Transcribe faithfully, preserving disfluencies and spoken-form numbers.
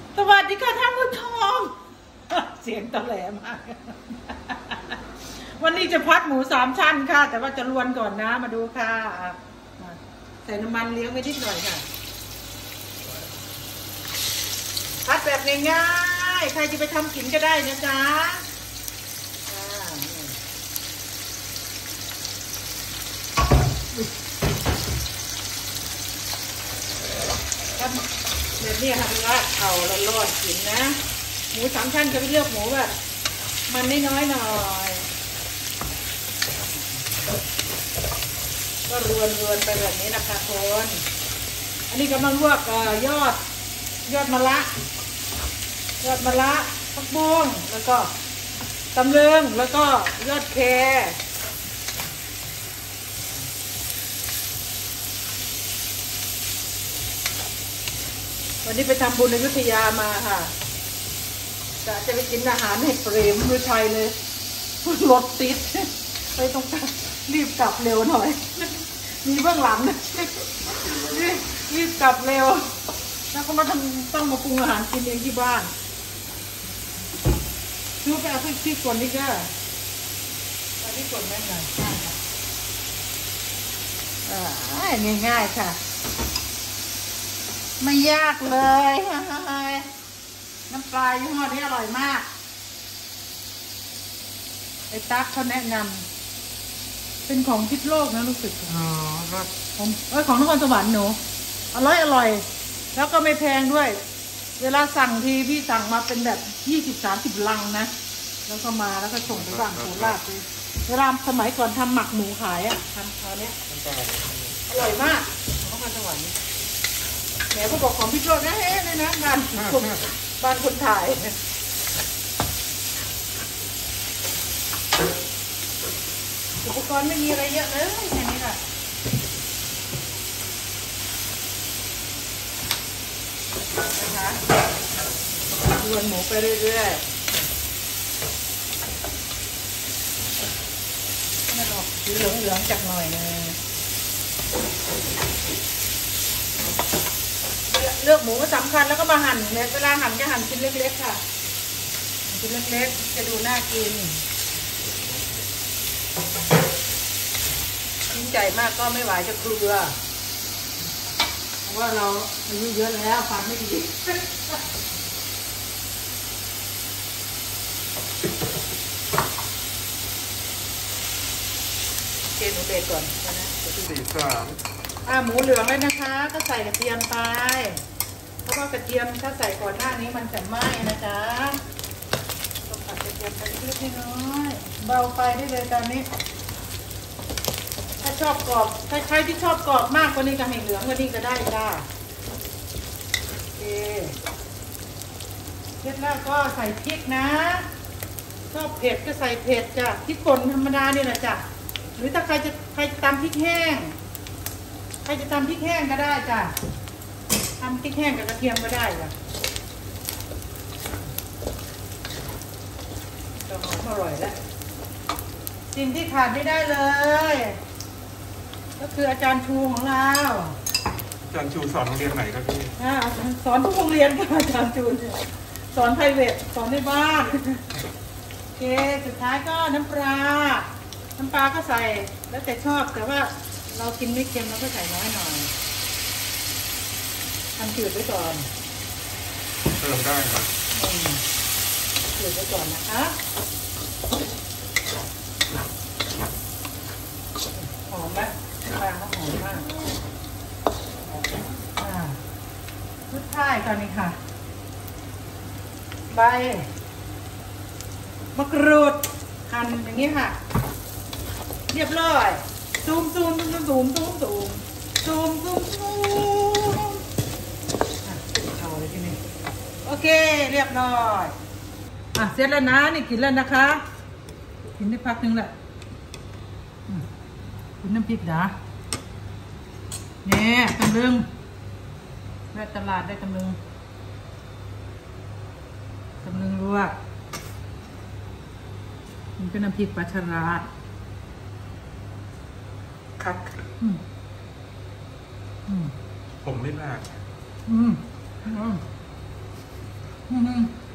สวัสดีค่ะท่านผู้ชมเสียงตะแหลมากวันนี้จะพัดหมูสามชั้นค่ะแต่ว่าจะลวนก่อนนะมาดูค่ะใส่น้ำมันเลี้ยงไว้นิดหน่อยค่ะพัดแบบง่ายๆใครจะไปทำกินก็ได้นะจ๊ะแบบนี้ค่ะว่าเอาละรอดกินนะหมูสามชั้นจะไปเลือกหมูแบบมันน้อยๆหน่อยก็รวนๆไปแบบนี้นะคะคนอันนี้กำลังลวกยอดยอดมะระยอดมะระผักบุ้งแล้วก็ตำลึงแล้วก็ยอดแควันนี้ไปทำบุญในอยุธยามาค่ะจะจะไปกินอาหารให้เปรมมือไทยเลยรถติดไปตรงนั้นรีบกลับเร็วหน่อยมีเบื้องหลังรีบกลับเร็วแล้วก็มาทำต้องมาปรุงอาหารกินเองที่บ้านซื้อไปเอาที่ก่อนนี่ก็เอาที่ก่อนแม่หน่อยง่ายๆค่ะไม่ยากเลยน้ำปลายี่ห้อนี้อร่อยมากไอ้ตั๊กเขาแนะนำเป็นของพิษโลกนะรู้สึกอ๋อครับผมเอ้ยของนครสวรรค์หนูอร่อยอร่อยแล้วก็ไม่แพงด้วยเวลาสั่งทีพี่สั่งมาเป็นแบบยี่สิบสามสิบลังนะแล้วก็มาแล้วก็ส่งไปบ้านโคราชเลยเวลาสมัยก่อนทำหมักหมูขายอ่ะทำเขาเนี้ยอร่อยมากของนครสวรรค์แหมเขาบอกของพี่โจนะเฮ้ยนะบ้านคนบ้านคนถ่ายอุปกรณ์ไม่มีอะไรเยอะเลยแค่นี้ค่ะนะคะลวนหมูไปเรื่อยๆให้มันออกสีเหลืองๆจากหน่อยนึงเลือกหมูสำคัญแล้วก็มาหั่นเนี่ยเวลาหั่นจะหั่นชิ้นเล็กๆค่ะชิ้นเล็กๆจะดูน่ากินชิ้นใหญ่มากก็ไม่ไหวจะเกลือเพราะว่าเราอายุเยอะแล้วฟันไม่ดีเกลือหนูเบรกก่อนนะสี่สามอ่าหมูเหลืองเลยนะคะก็ใส่กระเทียมไปเพราะว่ากระเทียมถ้าใส่ก่อนหน้านี้มันจะไหม้นะจ๊ะต้องตัดกระเทียมไปเล็กๆน้อยๆเบาไฟได้เลยตอนนี้ถ้าชอบกรอบใครๆที่ชอบกรอบมากกว่านี้ก็ให้เหลืองกว่านี้ก็ได้จ้าโอเคเสร็จแล้วก็ใส่พริกนะชอบเผ็ดก็ใส่เผ็ดจ้ะพริกป่นธรรมดาเนี่ยแหละจ้ะหรือถ้าใครจะใครจะตำพริกแห้งใครจะทำพริกแห้งก็ได้จ้ะทำพริกแห้งกับกระเทียมก็ได้จ้ะจะหอมอร่อยแล้วสิ่งที่ขาดไม่ได้เลยก็คืออาจารย์ชูของเราอาจารย์ชูสอนโรงเรียนไหนครับพี่อ่าสอนทุกโรงเรียนค่ะอาจารย์ชูสอนไพรเวทสอนในบ้านโอเคสุดท้ายก็น้ำปลาน้ำปลาก็ใส่แล้วแต่ชอบแต่ว่าเรากินไม่เค็มเราก็ใส่น้อยหน่อยทำจืดไว้ก่อนเติมได้ครับจืดไว้ก่อนนะคะหอมไหมปลาเขาหอมมากชุดท้ายก่อนนี่ค่ะใบมะกรูดหั่นอย่างนี้ค่ะเรียบร้อยซูมซูมซูมซูมซูมซูมซูมซูมซูมอ่ะเอาเลยทีนี้โอเคเรียบร้อยอ่ะเสร็จแล้วนะนี่กินแล้วนะคะกินได้พักนึงแหละกินน้ำพริกนะเนี่ยตำลึงได้ตลาดได้ตำลึงตำลึงลวกมันเป็นน้ำพริกปลาฉลาดครับอืมอืมผมไม่มากอืมอืมอืม